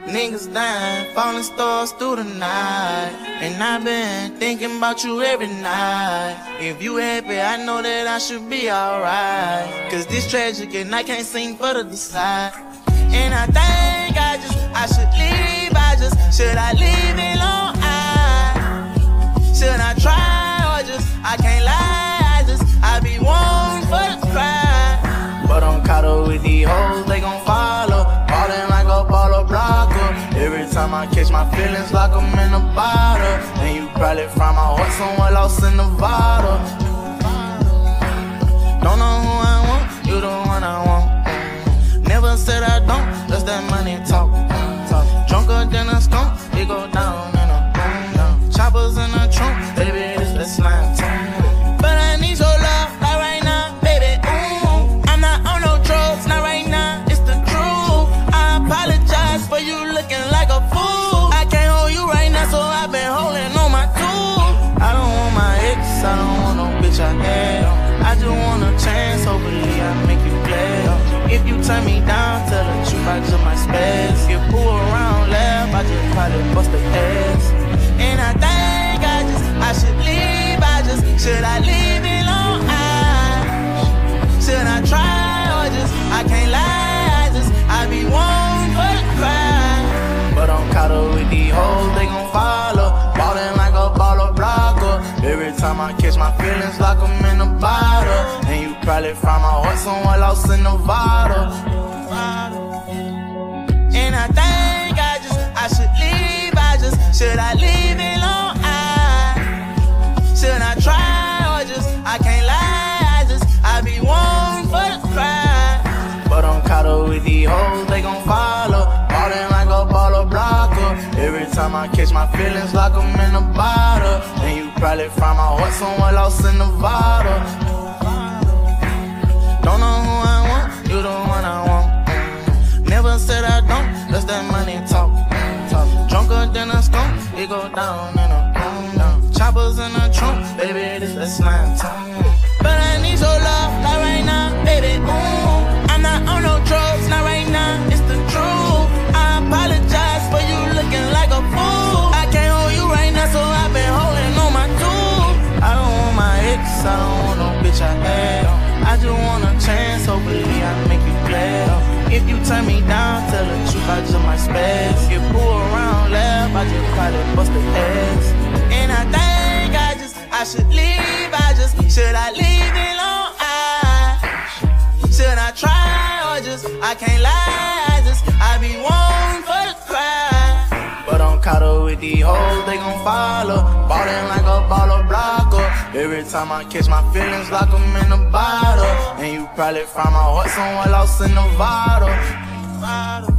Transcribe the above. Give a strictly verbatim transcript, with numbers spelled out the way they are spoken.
Niggas dying, falling stars through the night. And I've been thinking about you every night. If you happy, I know that I should be alright. Cause this tragic and I can't seem for to decide. And I think I just, I should leave, I just, should I leave it alone? I, should I try or just, I can't lie, I just, I be wanting for the cry. But I'm caught up with these hoes, they gon' follow. Ballin' like a baller blocker. Every time I catch my feelings like I'm in a bottle. And you probably find my heart somewhere lost in Nevada. Don't know who I want, you the one I want. Never said I don't, that's that money talk. Drunker than a skunk, it go down in a boom. Choppers in the trunk, baby, this that slime tune. But I need your love, not right now, baby, ooh. I'm not on no drugs, not right now, it's the truth. I apologize for you looking like a fool. I can't hold you right now, so I've been holding on my tool. I don't want my ex, I don't want no bitch I had. I just want a chance, hopefully I make you glad. If you turn me down, tell the truth, I just might spaz. If pull around, laugh, I just probably bust the ass. And I think I just, I should leave, I just, should I leave it alone? I, should I try or just, I can't lie, I just, I be wanting for the cry. But I'm caught up with these hoes, they gon' follow. Ballin' like a baller blocker. Every time I catch my feelings like I'm in a bottle. And you probably find my heart somewhere lost in Nevada. And I think I just, I should leave, I just, should I leave it alone? I, should I try or just, I can't lie, I just, I be wanting for the cry. But I'm caught up with these hoes, they gon' follow. Ballin' like a baller blocker. Every time I catch my feelings like I'm in a bottle. And you probably find my heart somewhere lost in Nevada. Don't know who I want, you the one I want. Never said I don't, that's that money talk. Drunker than a skunk, it go down in a boom. Choppers in the trunk, baby, this that slime tune. But I need your love, not right now, baby, ooh. I'm not on no drugs, not right now, it's the truth. I apologize for you looking like a fool. I can't hold you right now, so I've been holding on my tool. I don't want my ex, I don't want no bitch I had. I just want a chance, hopefully I make you glad. If you turn me down, tell the truth, I just might spaz. If pull around, laugh, I just probably bust the ass. And I think I just, I should leave, I just, should I leave it alone? I, should I try or just, I can't lie, I just, I be wanting for the cry. But I'm caught up with these hoes, they gon' follow. Ballin' like a baller blocker. Every time I catch my feelings like I'm in a bottle. And you probably find my heart somewhere lost in Nevada.